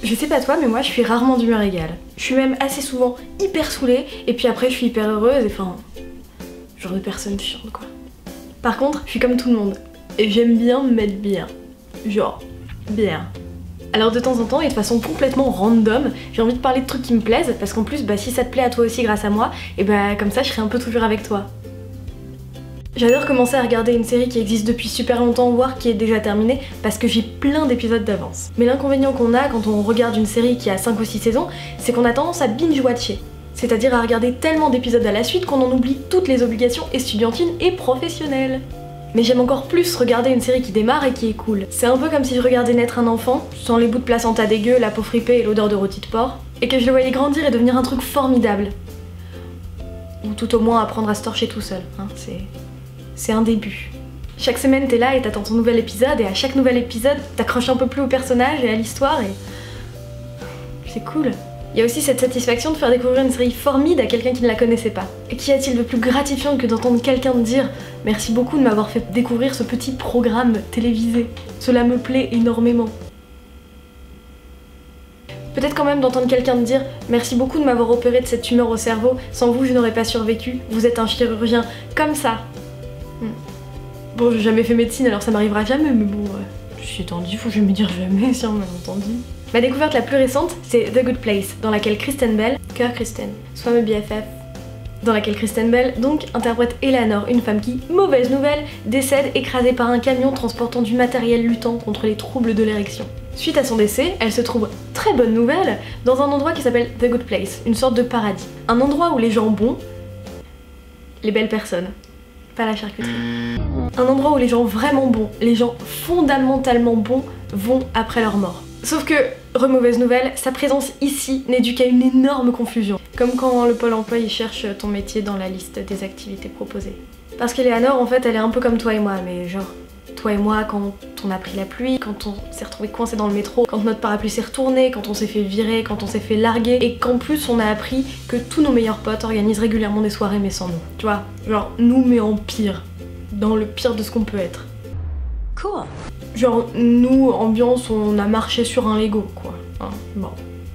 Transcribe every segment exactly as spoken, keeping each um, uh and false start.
Je sais pas toi, mais moi je suis rarement d'humeur égale. Je suis même assez souvent hyper saoulée, et puis après je suis hyper heureuse, et enfin... genre de personne chiante quoi. Par contre, je suis comme tout le monde, et j'aime bien me mettre bien. Genre, bien. Alors de temps en temps, et de façon complètement random, j'ai envie de parler de trucs qui me plaisent, parce qu'en plus, bah si ça te plaît à toi aussi grâce à moi, et bah comme ça je serai un peu toujours avec toi. J'adore commencer à regarder une série qui existe depuis super longtemps, voire qui est déjà terminée, parce que j'ai plein d'épisodes d'avance. Mais l'inconvénient qu'on a quand on regarde une série qui a cinq ou six saisons, c'est qu'on a tendance à binge-watcher. C'est-à-dire à regarder tellement d'épisodes à la suite qu'on en oublie toutes les obligations estudiantines et professionnelles. Mais j'aime encore plus regarder une série qui démarre et qui est cool. C'est un peu comme si je regardais naître un enfant, sans les bouts de placenta dégueu, la peau fripée et l'odeur de rôti de porc, et que je le voyais grandir et devenir un truc formidable. Ou tout au moins apprendre à se torcher tout seul, hein, c'est... c'est un début. Chaque semaine t'es là et t'attends ton nouvel épisode, et à chaque nouvel épisode t'accroches un peu plus au personnage et à l'histoire, et... c'est cool. Il y a aussi cette satisfaction de faire découvrir une série formide à quelqu'un qui ne la connaissait pas. Et qu'y a-t-il de plus gratifiant que d'entendre quelqu'un me dire « Merci beaucoup de m'avoir fait découvrir ce petit programme télévisé. Cela me plaît énormément. » Peut-être quand même d'entendre quelqu'un me dire « Merci beaucoup de m'avoir opéré de cette tumeur au cerveau. Sans vous, je n'aurais pas survécu. Vous êtes un chirurgien. » Comme ça. Hmm. Bon, j'ai jamais fait médecine, alors ça m'arrivera jamais, mais bon... Euh, je suis tendue, faut jamais dire jamais, si on m'a entendu. Ma découverte la plus récente, c'est The Good Place, dans laquelle Kristen Bell, cœur Kristen, soit mes B F F, dans laquelle Kristen Bell donc interprète Eleanor, une femme qui, mauvaise nouvelle, décède écrasée par un camion transportant du matériel luttant contre les troubles de l'érection. Suite à son décès, elle se trouve, très bonne nouvelle, dans un endroit qui s'appelle The Good Place, une sorte de paradis. Un endroit où les gens bons, les belles personnes, pas la charcuterie. Un endroit où les gens vraiment bons, les gens fondamentalement bons, vont après leur mort. Sauf que, re-mauvaise nouvelle, sa présence ici n'est due qu'à une énorme confusion. Comme quand le Pôle emploi il cherche ton métier dans la liste des activités proposées. Parce qu'Eleanor, en fait, elle est un peu comme toi et moi, mais genre, toi et moi, quand on a pris la pluie, quand on s'est retrouvé coincé dans le métro, quand notre parapluie s'est retourné, quand on s'est fait virer, quand on s'est fait larguer, et qu'en plus on a appris que tous nos meilleurs potes organisent régulièrement des soirées mais sans nous. Tu vois, genre, nous mais en pire. Dans le pire de ce qu'on peut être. Cool. Genre, nous, ambiance, on a marché sur un Lego, quoi. Hein, bon.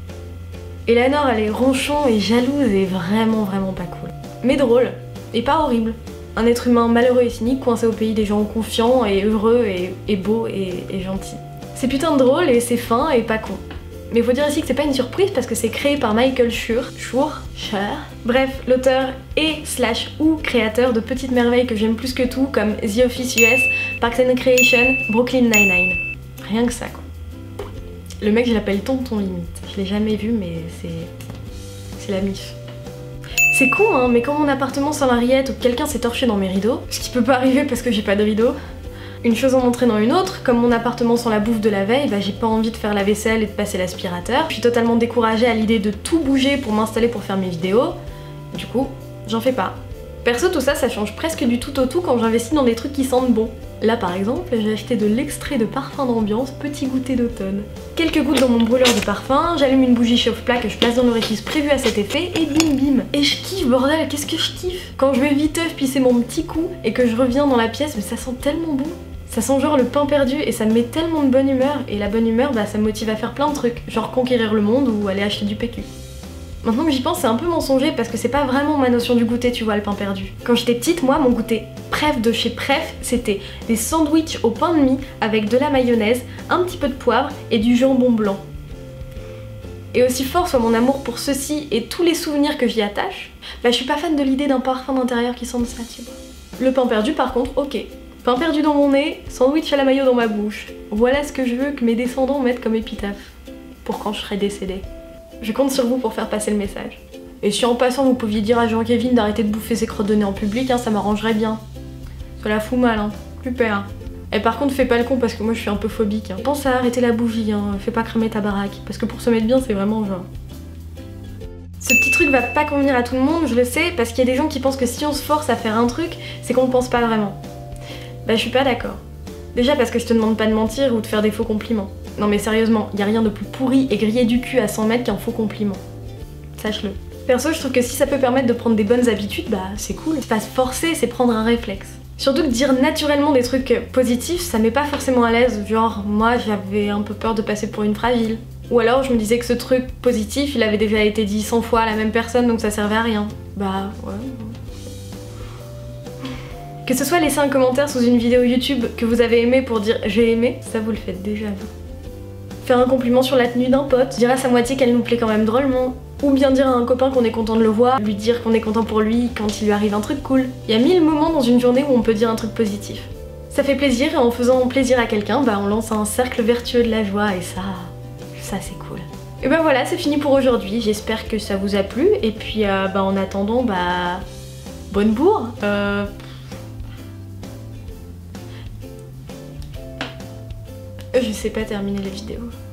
Eleanor, elle est ronchon et jalouse et vraiment, vraiment pas cool. Mais drôle, et pas horrible. Un être humain malheureux et cynique coincé au pays des gens confiants et heureux et, et beaux et, et gentils. C'est putain de drôle et c'est fin et pas con. Mais faut dire ici que c'est pas une surprise parce que c'est créé par Michael Schur, Schur, Schur. Bref, l'auteur et slash ou créateur de petites merveilles que j'aime plus que tout comme The Office U S, Parks and Recreation, Brooklyn Nine-Nine. Rien que ça quoi. Le mec je l'appelle tonton limite. Je l'ai jamais vu mais c'est... c'est la mif. C'est con hein, mais quand mon appartement sans la rillette ou que quelqu'un s'est torché dans mes rideaux, ce qui peut pas arriver parce que j'ai pas de rideaux, une chose en entraînant une autre, comme mon appartement sans la bouffe de la veille, bah j'ai pas envie de faire la vaisselle et de passer l'aspirateur. Je suis totalement découragée à l'idée de tout bouger pour m'installer pour faire mes vidéos. Du coup, j'en fais pas. Perso, tout ça, ça change presque du tout au tout quand j'investis dans des trucs qui sentent bon. Là par exemple, j'ai acheté de l'extrait de parfum d'ambiance Petit Goûter d'automne. Quelques gouttes dans mon brûleur de parfum, j'allume une bougie chauffe-plat que je place dans l'orifice prévu à cet effet et bim bim. Et je kiffe bordel, qu'est-ce que je kiffe. Quand je vais viteuf pisser mon petit coup et que je reviens dans la pièce, mais ça sent tellement bon. Ça sent genre le pain perdu et ça me met tellement de bonne humeur, et la bonne humeur bah ça me motive à faire plein de trucs, genre conquérir le monde ou aller acheter du P Q. Maintenant que j'y pense, c'est un peu mensonger parce que c'est pas vraiment ma notion du goûter, tu vois, le pain perdu. Quand j'étais petite, moi, mon goûter préf de chez Pref, c'était des sandwichs au pain de mie avec de la mayonnaise, un petit peu de poivre et du jambon blanc. Et aussi fort soit mon amour pour ceci et tous les souvenirs que j'y attache, bah je suis pas fan de l'idée d'un parfum d'intérieur qui sent ça, tu vois. Le pain perdu par contre, ok. Pain perdu dans mon nez, sandwich à la mayo dans ma bouche. Voilà ce que je veux que mes descendants mettent comme épitaphe. Pour quand je serai décédée. Je compte sur vous pour faire passer le message. Et si en passant vous pouviez dire à Jean-Kévin d'arrêter de bouffer ses crottes de nez en public, hein, ça m'arrangerait bien. Ça la fout mal, hein. Super. Et par contre fais pas le con parce que moi je suis un peu phobique. Hein. Pense à arrêter la bougie, hein. Fais pas cramer ta baraque. Parce que pour se mettre bien c'est vraiment genre... Ce petit truc va pas convenir à tout le monde, je le sais, parce qu'il y a des gens qui pensent que si on se force à faire un truc, c'est qu'on pense pas vraiment. Bah je suis pas d'accord. Déjà parce que je te demande pas de mentir ou de faire des faux compliments. Non mais sérieusement, y a rien de plus pourri et grillé du cul à cent mètres qu'un faux compliment. Sache-le. Perso, je trouve que si ça peut permettre de prendre des bonnes habitudes, bah c'est cool. C'est pas se forcer, c'est prendre un réflexe. Surtout que dire naturellement des trucs positifs, ça met pas forcément à l'aise. Genre, moi j'avais un peu peur de passer pour une fragile. Ou alors je me disais que ce truc positif, il avait déjà été dit cent fois à la même personne, donc ça servait à rien. Bah ouais. Que ce soit laisser un commentaire sous une vidéo YouTube que vous avez aimé pour dire j'ai aimé, ça vous le faites déjà vous. Faire un compliment sur la tenue d'un pote, dire à sa moitié qu'elle nous plaît quand même drôlement. Ou bien dire à un copain qu'on est content de le voir, lui dire qu'on est content pour lui quand il lui arrive un truc cool. Il y a mille moments dans une journée où on peut dire un truc positif. Ça fait plaisir et en faisant plaisir à quelqu'un, bah on lance un cercle vertueux de la joie et ça, ça c'est cool. Et ben voilà, c'est fini pour aujourd'hui, j'espère que ça vous a plu et puis euh, bah en attendant, bah bonne bourre. Euh... Je sais pas terminer les vidéos.